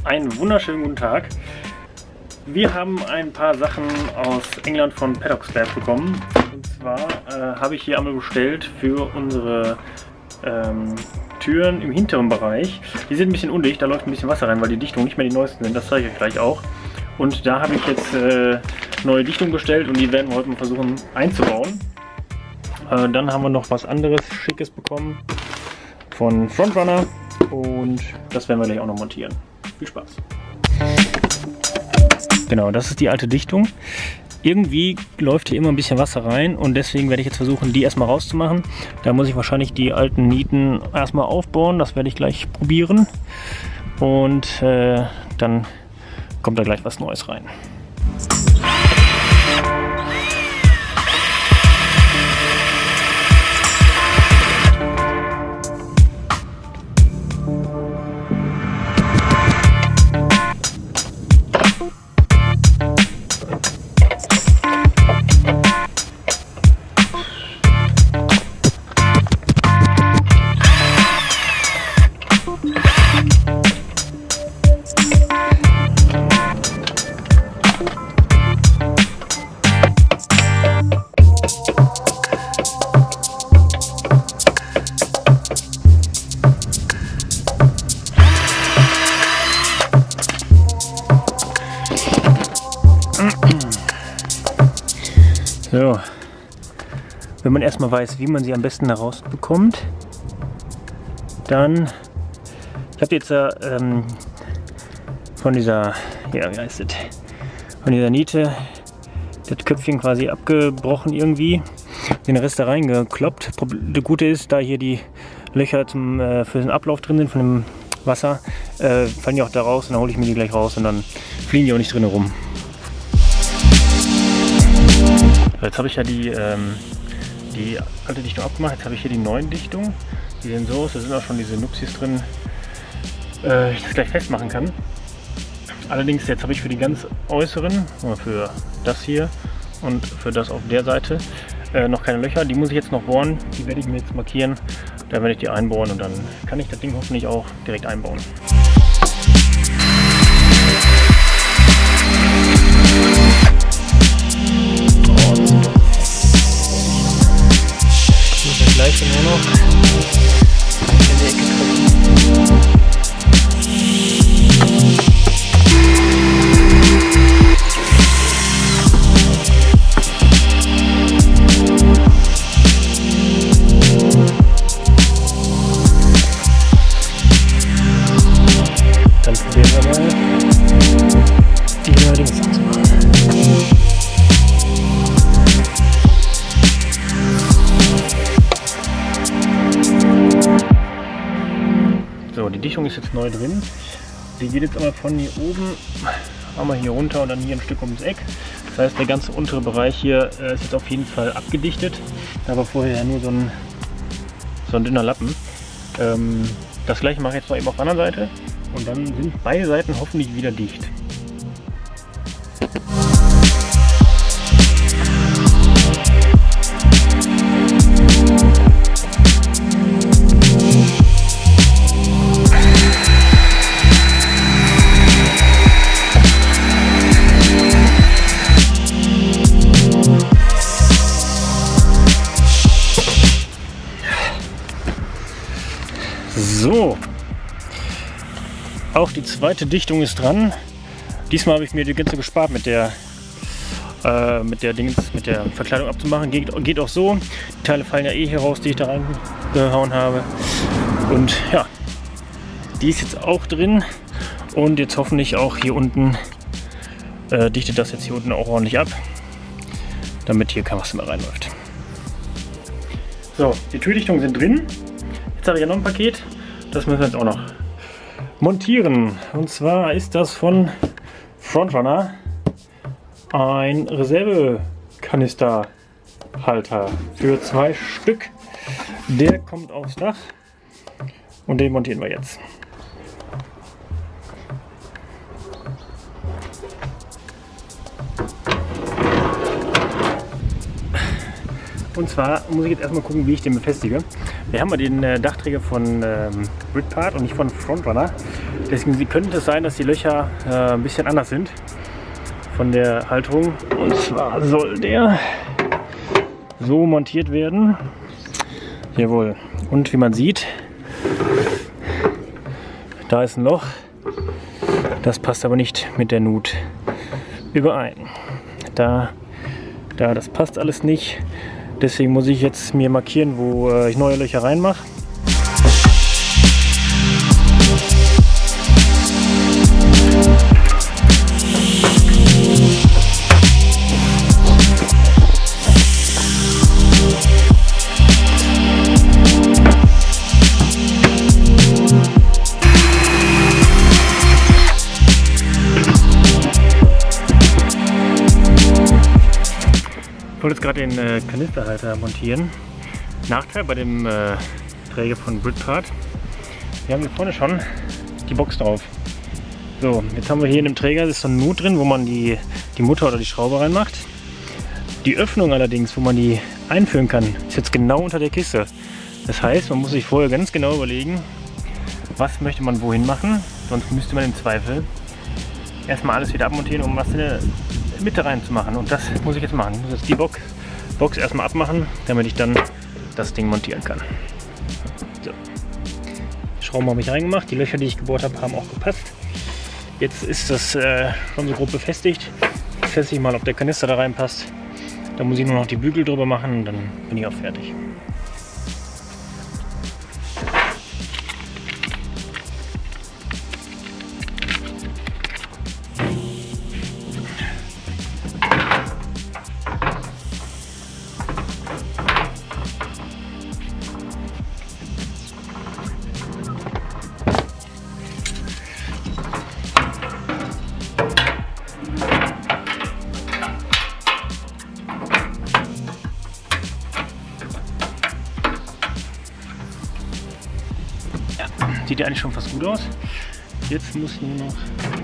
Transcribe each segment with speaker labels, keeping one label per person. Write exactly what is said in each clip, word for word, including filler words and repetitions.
Speaker 1: Einen wunderschönen guten Tag. Wir haben ein paar Sachen aus England von Paddock Slab bekommen. Und zwar äh, habe ich hier einmal bestellt für unsere ähm, Türen im hinteren Bereich. Die sind ein bisschen undicht, da läuft ein bisschen Wasser rein, weil die Dichtungen nicht mehr die neuesten sind. Das zeige ich euch gleich auch. Und da habe ich jetzt äh, neue Dichtungen bestellt und die werden wir heute mal versuchen einzubauen. Äh, dann haben wir noch was anderes Schickes bekommen von Frontrunner und das werden wir gleich auch noch montieren. Viel Spaß! Genau, das ist die alte Dichtung. Irgendwie läuft hier immer ein bisschen Wasser rein und deswegen werde ich jetzt versuchen, die erstmal rauszumachen. Da muss ich wahrscheinlich die alten Nieten erstmal aufbohren, das werde ich gleich probieren. Und äh, dann kommt da gleich was Neues rein. So, wenn man erstmal weiß, wie man sie am besten herausbekommt, dann, ich habe jetzt äh, ähm, von dieser, ja, wie heißt es, von dieser Niete das Köpfchen quasi abgebrochen irgendwie, den Rest da reingekloppt. Das Gute ist, da hier die Löcher zum, äh, für den Ablauf drin sind von dem Wasser, äh, fallen die auch da raus und dann hole ich mir die gleich raus und dann fliegen die auch nicht drin rum. Jetzt habe ich ja die, ähm, die alte Dichtung abgemacht, jetzt habe ich hier die neuen Dichtungen. Die sehen so aus, da sind auch schon diese Nupsis drin, äh, ich das gleich festmachen kann. Allerdings jetzt habe ich für die ganz äußeren, für das hier und für das auf der Seite, äh, noch keine Löcher. Die muss ich jetzt noch bohren, die werde ich mir jetzt markieren. Da werde ich die einbohren und dann kann ich das Ding hoffentlich auch direkt einbauen. Gleich nur noch in die Ecke kriegen. Dann probieren wir mal die neue Dings anzumachen. So, die Dichtung ist jetzt neu drin. Sie geht jetzt einmal von hier oben einmal hier runter und dann hier ein Stück ums Eck. Das heißt, der ganze untere Bereich hier äh, ist jetzt auf jeden Fall abgedichtet. Da war vorher nur so ein, so ein dünner Lappen. Ähm, das gleiche mache ich jetzt mal eben auf der anderen Seite und dann sind beide Seiten hoffentlich wieder dicht. So, auch die zweite Dichtung ist dran. Diesmal habe ich mir die ganze gespart mit der äh, mit der Dings, mit der Verkleidung abzumachen. Geht, geht auch so. Die Teile fallen ja eh hier raus, die ich da reingehauen habe. Und ja, die ist jetzt auch drin und jetzt hoffentlich auch hier unten äh, dichtet das jetzt hier unten auch ordentlich ab, damit hier kein Wasser mehr reinläuft. So, die Türdichtungen sind drin. Jetzt habe ich ja noch ein Paket. Das müssen wir jetzt auch noch montieren. Und zwar ist das von Frontrunner ein Reservekanisterhalter für zwei Stück. Der kommt aufs Dach und den montieren wir jetzt. Und zwar muss ich jetzt erstmal gucken, wie ich den befestige. Wir haben ja den äh, Dachträger von ähm, Bridpart und nicht von Frontrunner. Deswegen könnte es sein, dass die Löcher äh, ein bisschen anders sind von der Halterung. Und zwar soll der so montiert werden. Jawohl. Und wie man sieht, da ist ein Loch. Das passt aber nicht mit der Nut überein. Da, da, das passt alles nicht. Deswegen muss ich jetzt mir markieren, wo äh, ich neue Löcher reinmache. Ich wollte jetzt gerade den äh, Kanisterhalter montieren. Nachteil bei dem äh, Träger von Bridpart: wir haben hier vorne schon die Box drauf. So, jetzt haben wir hier in dem Träger ist so ein Nut drin, wo man die, die Mutter oder die Schraube reinmacht. Die Öffnung allerdings, wo man die einführen kann, ist jetzt genau unter der Kiste. Das heißt, man muss sich vorher ganz genau überlegen, was möchte man wohin machen. Sonst müsste man im Zweifel erstmal alles wieder abmontieren, um was in der Mitte reinzumachen. Und das muss ich jetzt machen. Ich muss jetzt die Box, Box erstmal abmachen, damit ich dann das Ding montieren kann. So. Schrauben habe ich reingemacht. Die Löcher, die ich gebohrt habe, haben auch gepasst. Jetzt ist das äh, schon so grob befestigt. Jetzt teste ich mal, ob der Kanister da reinpasst. Da muss ich nur noch die Bügel drüber machen und dann bin ich auch fertig. Sieht ja eigentlich schon fast gut aus. Jetzt muss nur noch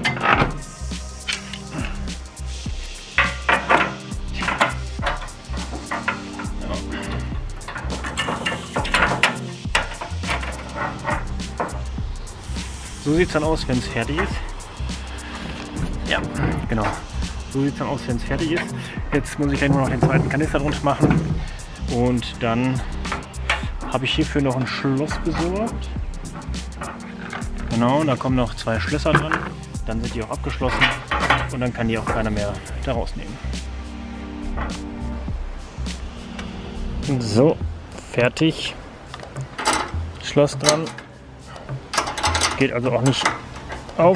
Speaker 1: so sieht es dann aus, wenn es fertig ist. Ja, genau. So sieht es dann aus, wenn es fertig ist. Jetzt muss ich gleich nur noch den zweiten Kanister drunter machen und dann habe ich hierfür noch ein Schloss besorgt. Genau, da kommen noch zwei Schlösser dran, dann sind die auch abgeschlossen und dann kann die auch keiner mehr da rausnehmen. So, fertig. Schloss dran. Geht also auch nicht auf.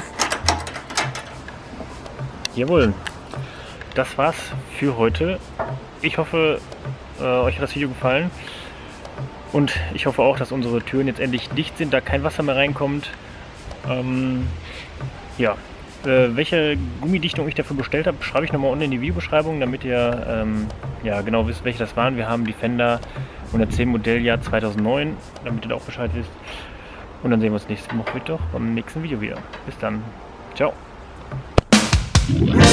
Speaker 1: Jawohl. Das war's für heute. Ich hoffe, äh, euch hat das Video gefallen. Und ich hoffe auch, dass unsere Türen jetzt endlich dicht sind, da kein Wasser mehr reinkommt. Ähm, ja, äh, welche Gummidichtung ich dafür bestellt habe, schreibe ich nochmal unten in die Videobeschreibung, damit ihr ähm, ja, genau wisst, welche das waren. Wir haben die Fender hundertzehn Modelljahr zweitausendneun, damit ihr da auch Bescheid wisst. Und dann sehen wir uns nächste Woche Mittwoch beim nächsten Video wieder. Bis dann. Ciao.